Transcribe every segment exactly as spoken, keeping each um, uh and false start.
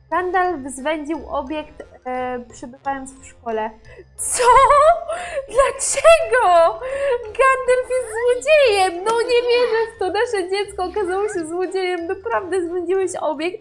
Gandalf zwędził obiekt e, przebywając w szkole. Co? Dlaczego? Gandalf jest złodziejem! No nie wierzę w to, nasze dziecko okazało się złodziejem. Naprawdę zwędziłeś obiekt.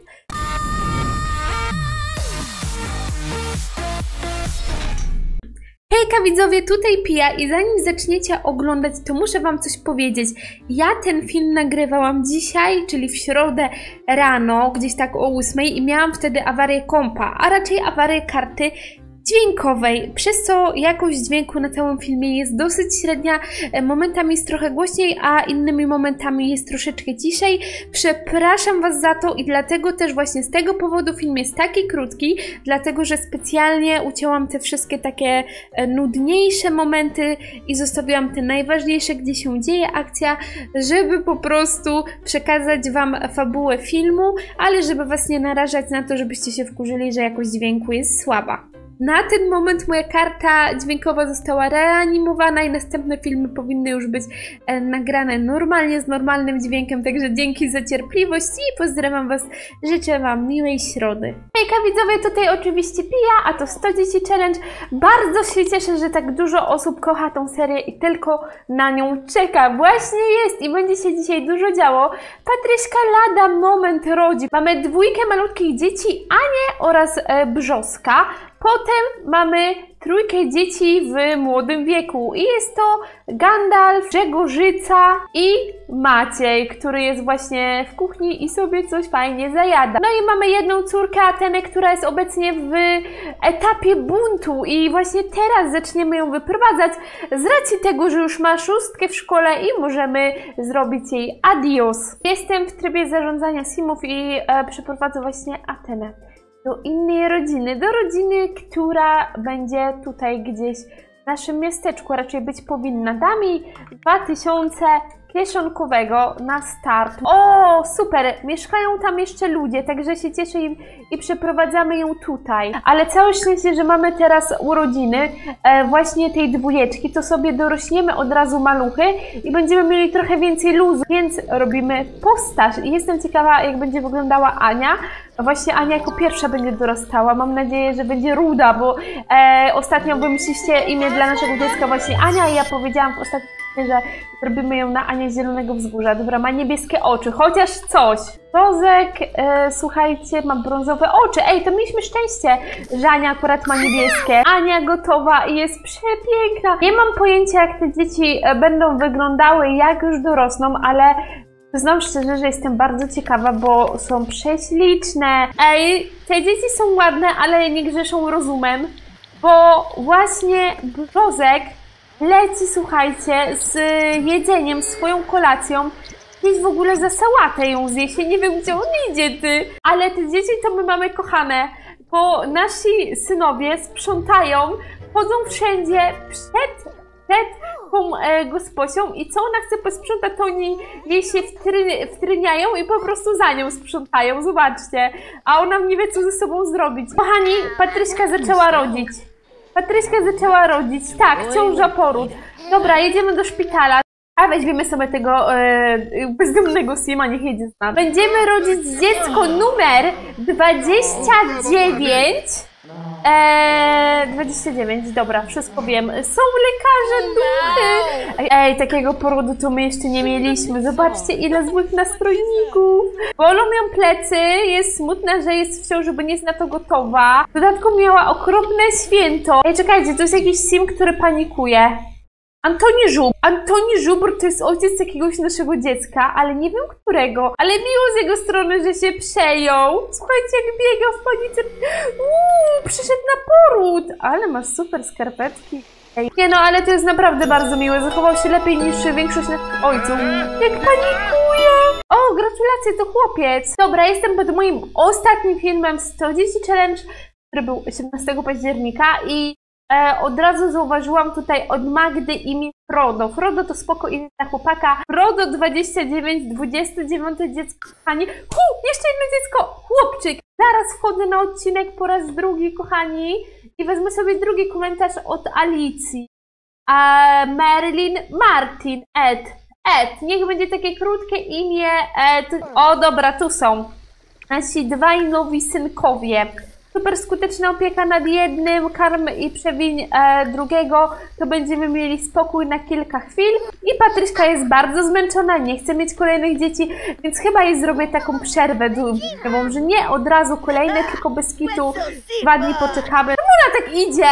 Hejka widzowie, tutaj Pia i zanim zaczniecie oglądać, to muszę wam coś powiedzieć. Ja ten film nagrywałam dzisiaj, czyli w środę rano, gdzieś tak o ósmej i miałam wtedy awarię kompa, a raczej awarię karty dźwiękowej, przez co jakość dźwięku na całym filmie jest dosyć średnia, momentami jest trochę głośniej, a innymi momentami jest troszeczkę ciszej. Przepraszam was za to i dlatego też właśnie z tego powodu film jest taki krótki, dlatego że specjalnie ucięłam te wszystkie takie nudniejsze momenty i zostawiłam te najważniejsze, gdzie się dzieje akcja, żeby po prostu przekazać wam fabułę filmu, ale żeby was nie narażać na to, żebyście się wkurzyli, że jakość dźwięku jest słaba. Na ten moment moja karta dźwiękowa została reanimowana i następne filmy powinny już być e, nagrane normalnie, z normalnym dźwiękiem, także dzięki za cierpliwość i pozdrawiam was, życzę wam miłej środy. Hejka widzowie, tutaj oczywiście Pia, a to sto dzieci challenge. Bardzo się cieszę, że tak dużo osób kocha tą serię i tylko na nią czeka. Właśnie jest i będzie się dzisiaj dużo działo. Patryśka lada moment rodzi. Mamy dwójkę malutkich dzieci, Anię oraz e, Brzoska. Potem mamy trójkę dzieci w młodym wieku i jest to Gandalf, Grzegorzyca i Maciej, który jest właśnie w kuchni i sobie coś fajnie zajada. No i mamy jedną córkę, Atenę, która jest obecnie w etapie buntu i właśnie teraz zaczniemy ją wyprowadzać z racji tego, że już ma szóstkę w szkole i możemy zrobić jej adios. Jestem w trybie zarządzania simów i e, przeprowadzę właśnie Atenę do innej rodziny, do rodziny, która będzie tutaj gdzieś w naszym miasteczku, raczej być powinna. Da mi dwa tysiące kieszonkowego na start. O, super! Mieszkają tam jeszcze ludzie, także się cieszę i, i przeprowadzamy ją tutaj. Ale całe szczęście, że mamy teraz urodziny e, właśnie tej dwójeczki, to sobie dorośniemy od razu maluchy i będziemy mieli trochę więcej luzu, więc robimy postaż. I jestem ciekawa, jak będzie wyglądała Ania. Właśnie Ania jako pierwsza będzie dorastała. Mam nadzieję, że będzie ruda, bo e, ostatnio wymyśliliście imię dla naszego dziecka właśnie Ania i ja powiedziałam w ostatnim, że zrobimy ją na Anię z Zielonego Wzgórza. Dobra, ma niebieskie oczy, chociaż coś. Rozek, e, słuchajcie, ma brązowe oczy. Ej, to mieliśmy szczęście, że Ania akurat ma niebieskie. Ania gotowa i jest przepiękna. Nie mam pojęcia, jak te dzieci będą wyglądały, jak już dorosną, ale przyznam szczerze, że jestem bardzo ciekawa, bo są prześliczne. Ej, te dzieci są ładne, ale nie grzeszą rozumem, bo właśnie Brozek leci, słuchajcie, z jedzeniem, swoją kolacją. Gdzieś w ogóle za sałatę ją zjeść. Nie wiem, gdzie on idzie, ty. Ale te dzieci to my mamy kochane, bo nasi synowie sprzątają, chodzą wszędzie przed, przed tą e, gosposią i co ona chce posprzątać, to oni jej się wtry, wtryniają i po prostu za nią sprzątają. Zobaczcie. A ona nie wie, co ze sobą zrobić. Kochani, Patryśka zaczęła rodzić. Patryśka zaczęła rodzić, tak, ciąża poród. Dobra, jedziemy do szpitala, a weźmiemy sobie tego e, bezdomnego sima, niech jedzie z nami. Będziemy rodzić dziecko numer dwadzieścia dziewięć. Eee, dwadzieścia dziewięć, dobra, wszystko wiem. Są lekarze, duchy. Ej, takiego porodu to my jeszcze nie mieliśmy. Zobaczcie, ile złych nastrojników. Bolą ją plecy, jest smutna, że jest w ciąży, bo nie jest na to gotowa. W dodatku miała okropne święto. Ej, czekajcie, to jest jakiś sim, który panikuje. Antoni Żubr. Antoni Żubr to jest ojciec jakiegoś naszego dziecka, ale nie wiem którego. Ale miło z jego strony, że się przejął. Słuchajcie, jak biegał w panice. Uuu, przyszedł na poród. Ale ma super skarpetki. Ej. Nie no, ale to jest naprawdę bardzo miłe. Zachował się lepiej niż większość naszych ojców. Jak panikuje. O, gratulacje, to chłopiec. Dobra, jestem pod moim ostatnim filmem sto dzieci challenge, który był osiemnastego października i E, od razu zauważyłam tutaj od Magdy imię Frodo. Frodo to spoko imię dla chłopaka. Frodo dwadzieścia dziewięć, dwudzieste dziewiąte dziecko, kochani. Hu, jeszcze jedno dziecko, chłopczyk. Zaraz wchodzę na odcinek po raz drugi, kochani. I wezmę sobie drugi komentarz od Alicji. E, Marilyn Martin, Ed. Ed, niech będzie takie krótkie imię. Ed. O, dobra, tu są. nasi dwaj nowi synkowie. Super skuteczna opieka nad jednym, karm i przewiń e, drugiego, to będziemy mieli spokój na kilka chwil. I Patryśka jest bardzo zmęczona, nie chce mieć kolejnych dzieci, więc chyba jej zrobię taką przerwę, że nie od razu kolejne, tylko bez kitu dwa dni poczekamy. Czemu ona tak idzie?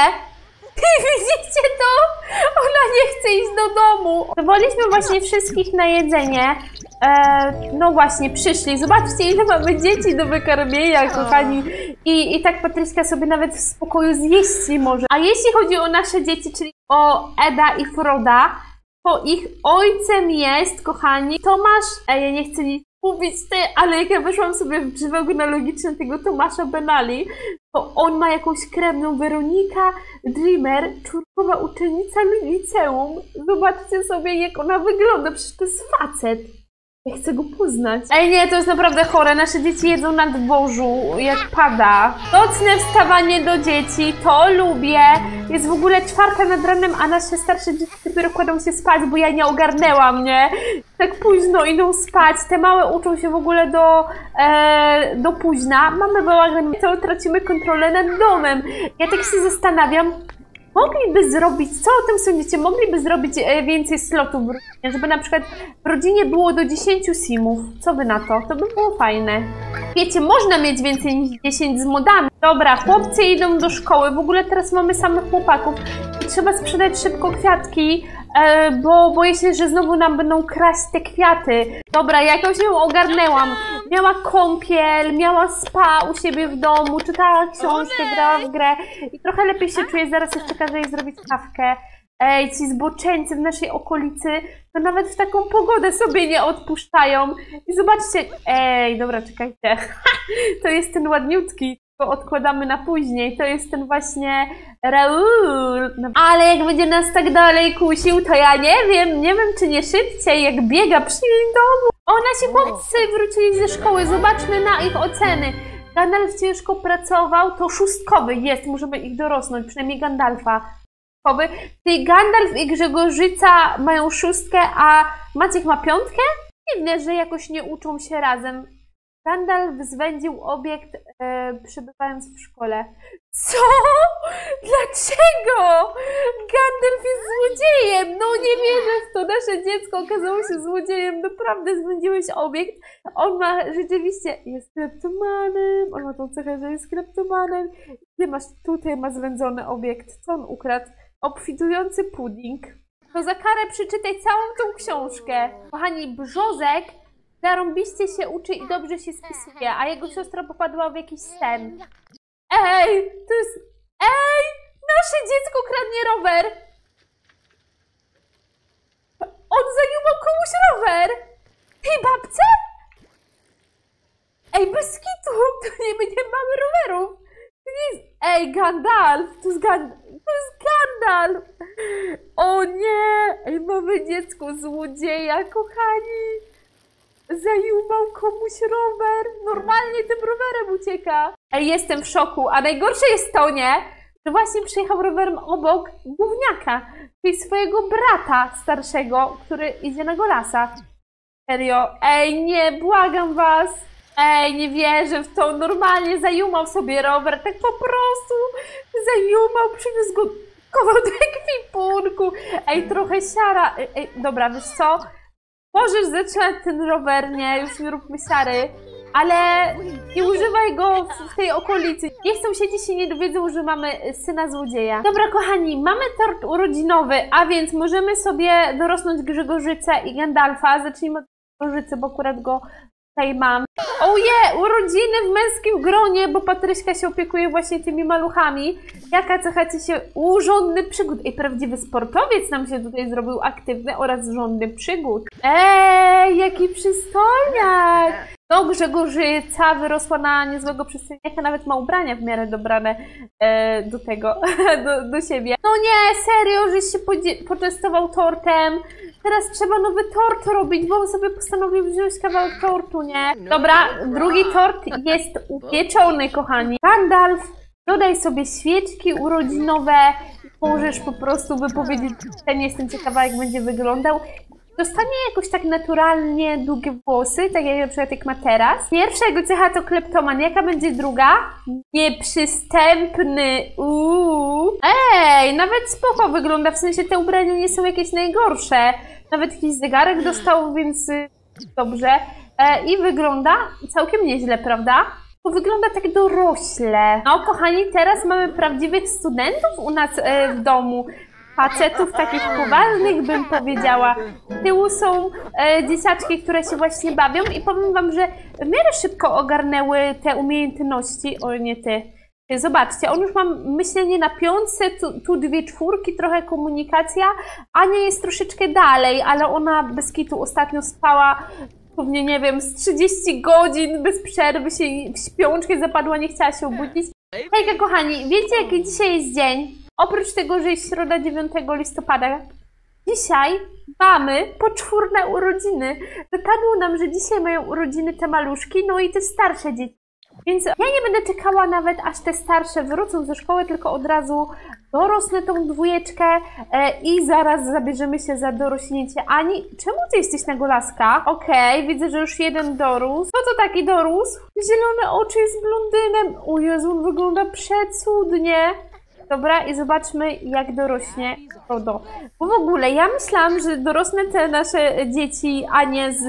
Widzicie to? Ona nie chce iść do domu. Zawoliśmy właśnie wszystkich na jedzenie. E, no właśnie, przyszli. Zobaczcie, ile mamy dzieci do wykarmienia, kochani. I, I tak Patryśka sobie nawet w spokoju zjeść nie może. A jeśli chodzi o nasze dzieci, czyli o Eda i Froda, to ich ojcem jest, kochani, Tomasz, a ja nie chcę nic mówić ty, ale jak ja weszłam sobie w drzewo genealogiczne tego Tomasza Benali, to on ma jakąś krewną Weronika Dreamer, czwórkowa uczennica liceum. Zobaczcie sobie, jak ona wygląda, przecież to jest facet. Ja chcę go poznać. Ej nie, to jest naprawdę chore. Nasze dzieci jedzą na dworzu, jak pada. Nocne wstawanie do dzieci, to lubię. Jest w ogóle czwarta nad ranem, a nasze starsze dzieci dopiero kładą się spać, bo ja nie ogarnęłam, nie? Tak późno idą spać. Te małe uczą się w ogóle do, e, do późna. Mamy bałagan, to tracimy kontrolę nad domem. Ja tak się zastanawiam, mogliby zrobić, co o tym sądzicie, mogliby zrobić więcej slotów w rodzinie, żeby na przykład w rodzinie było do dziesięciu simów. Co by na to? To by było fajne. Wiecie, można mieć więcej niż dziesięć z modami. Dobra, chłopcy idą do szkoły, w ogóle teraz mamy samych chłopaków i trzeba sprzedać szybko kwiatki, e, bo boję się, że znowu nam będą kraść te kwiaty. Dobra, jakoś ją ogarnęłam. Miała kąpiel, miała spa u siebie w domu, czytała książkę, grała w grę i trochę lepiej się czuję. Zaraz jeszcze każę jej zrobić kawkę. Ej, ci zboczeńcy w naszej okolicy to nawet w taką pogodę sobie nie odpuszczają. I zobaczcie, ej, dobra, czekajcie. To jest ten ładniutki, to odkładamy na później. To jest ten właśnie Raul. Ale jak będzie nas tak dalej kusił, to ja nie wiem, nie wiem czy nie szybciej, jak biega przy domu. O, nasi chłopcy wrócili ze szkoły, zobaczmy na ich oceny. Gandalf ciężko pracował, to szóstkowy jest, możemy ich dorosnąć, przynajmniej Gandalfa. Czyli Gandalf i Grzegorzyca mają szóstkę, a Maciek ma piątkę? Dziwne, że jakoś nie uczą się razem. Gandalf zwędził obiekt, e, przebywając w szkole. Co? Dlaczego? Gandalf jest złodziejem! No nie wierzę w to. Nasze dziecko okazało się złodziejem. Naprawdę zwędziłeś obiekt. On ma rzeczywiście... jest kleptomanem. On ma tą cechę, że jest kleptomanem. Ty masz, tutaj ma zwędzony obiekt. Co on ukradł? Obfitujący pudding. To za karę przeczytaj całą tą książkę. Kochani, Brzozek zarąbiście się uczy i dobrze się spisuje, a jego siostra popadła w jakiś sen. Ej, to jest... Ej, nasze dziecko kradnie rower. On zajmował komuś rower. Tej babce? Ej, bez kitu, to nie, my nie mamy rowerów. To nie jest... Ej, Gandalf, to jest Gandalf. To jest Gandalf! O nie! Ej, mamy dziecko złodzieja, kochani! Zajumał komuś rower! Normalnie tym rowerem ucieka! Ej, jestem w szoku, a najgorsze jest to, nie? Że właśnie przyjechał rowerem obok gówniaka, czyli swojego brata starszego, który idzie na golasa. Serio? Ej, nie, błagam was! Ej, nie wierzę w to, normalnie zajumał sobie rower, tak po prostu zajumał, przywiózł go, chował do ekwipunku. Ej, trochę siara. Ej, ej, dobra, wiesz co? Możesz zatrzymać ten rower, nie, już nie róbmy siary, ale nie używaj go w, w tej okolicy. Niech sąsiedzi się nie dowiedzą, że mamy syna złodzieja. Dobra, kochani, mamy tort urodzinowy, a więc możemy sobie dorosnąć Grzegorzycę i Gandalfa. Zacznijmy od Grzegorzycy, bo akurat go tutaj mam. Oje, urodziny w męskim gronie, bo Patryśka się opiekuje właśnie tymi maluchami. Jaka cecha ci się? U, żądny przygód. Ej, prawdziwy sportowiec nam się tutaj zrobił aktywny oraz żądny przygód. Ej, jaki przystojniak! No, Grzegorzyca wyrosła na niezłego przystojniaka, nawet ma ubrania w miarę dobrane e, do tego, do, do siebie. No nie, serio, żeś się poczęstował tortem. Teraz trzeba nowy tort robić, bo on sobie postanowił wziąć kawałek tortu, nie? Dobra, drugi tort jest upieczony, kochani. Gandalf, dodaj sobie świeczki urodzinowe. Możesz po prostu wypowiedzieć, ten jestem ciekawa, jak będzie wyglądał. dostanie jakoś tak naturalnie długie włosy, tak jak na przykład jak ma teraz. Pierwsza jego cecha to kleptoman. Jaka będzie druga? Nieprzystępny. Uuu. Ej, nawet spoko wygląda, w sensie te ubrania nie są jakieś najgorsze. Nawet jakiś zegarek dostał, więc dobrze. E, I wygląda całkiem nieźle, prawda? Bo wygląda tak dorośle. No kochani, teraz mamy prawdziwych studentów u nas e, w domu. Facetów takich poważnych, bym powiedziała. Z tyłu są e, dzieciaczki, które się właśnie bawią i powiem wam, że w miarę szybko ogarnęły te umiejętności. O, nie ty. Zobaczcie, on już ma myślenie na piątce, tu, tu dwie czwórki, trochę komunikacja. Ania jest troszeczkę dalej, ale ona bez kitu ostatnio spała pewnie, nie wiem, z trzydzieści godzin bez przerwy, się w śpiączkę zapadła, nie chciała się obudzić. Hejka kochani, wiecie jaki dzisiaj jest dzień? Oprócz tego, że jest środa dziewiątego listopada, dzisiaj mamy poczwórne urodziny. Wypadło nam, że dzisiaj mają urodziny te maluszki, no i te starsze dzieci. Więc ja nie będę czekała nawet, aż te starsze wrócą ze szkoły, tylko od razu dorosnę tą dwójeczkę e, i zaraz zabierzemy się za dorośnięcie Ani. Czemu ty jesteś na golaska? Okej, okay, widzę, że już jeden dorósł. Co to taki dorósł? Zielone oczy, jest blondynem. O Jezu, on wygląda przecudnie. Dobra, i zobaczmy, jak dorośnie Frodo. Bo w ogóle ja myślałam, że dorosnę te nasze dzieci, a nie z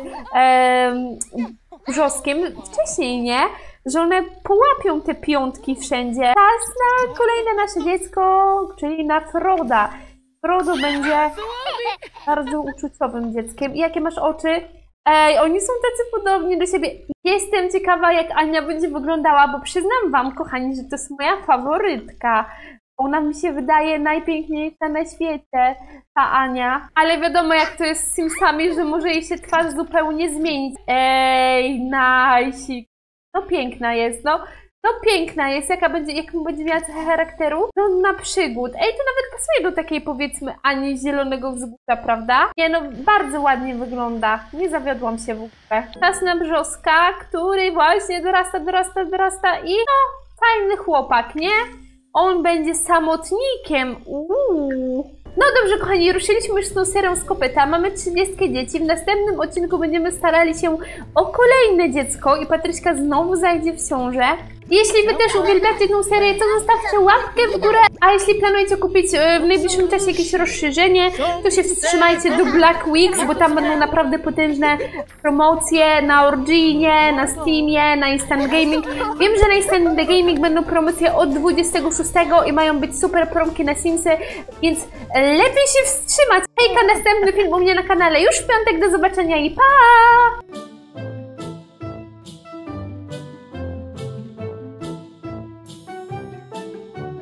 e, Brzoskiem wcześniej, nie? Że one połapią te piątki wszędzie. Czas na kolejne nasze dziecko, czyli na Froda. Frodo będzie bardzo uczuciowym dzieckiem. I jakie masz oczy? Ej, oni są tacy podobni do siebie. Jestem ciekawa, jak Ania będzie wyglądała, bo przyznam wam, kochani, że to jest moja faworytka. Ona mi się wydaje najpiękniejsza na świecie, ta Ania. Ale wiadomo, jak to jest z Simsami, że może jej się twarz zupełnie zmienić. Ej, najsik. No piękna jest, no. No piękna jest, jaka będzie, jaką będzie miała cechę charakteru? No na przygód. Ej, to nawet pasuje do takiej, powiedzmy, Ani zielonego wzgórza, prawda? Nie, no bardzo ładnie wygląda. Nie zawiodłam się w ogóle. Czas na Brzoska, który właśnie dorasta, dorasta, dorasta i no, fajny chłopak, nie? On będzie samotnikiem. Uuu. No dobrze, kochani, ruszyliśmy już z tą serią z kopyta. Mamy trzydzieści dzieci. W następnym odcinku będziemy starali się o kolejne dziecko i Patryśka znowu zajdzie w ciążę. Jeśli wy też uwielbiacie tę serię, to zostawcie łapkę w górę. A jeśli planujecie kupić w najbliższym czasie jakieś rozszerzenie, to się wstrzymajcie do Black Weeks, bo tam będą naprawdę potężne promocje na Originie, na Steamie, na Instant Gaming. Wiem, że na Instant Gaming będą promocje od dwudziestego szóstego i mają być super promki na Simsy, więc lepiej się wstrzymać. Hejka, następny film u mnie na kanale już w piątek. Do zobaczenia i pa!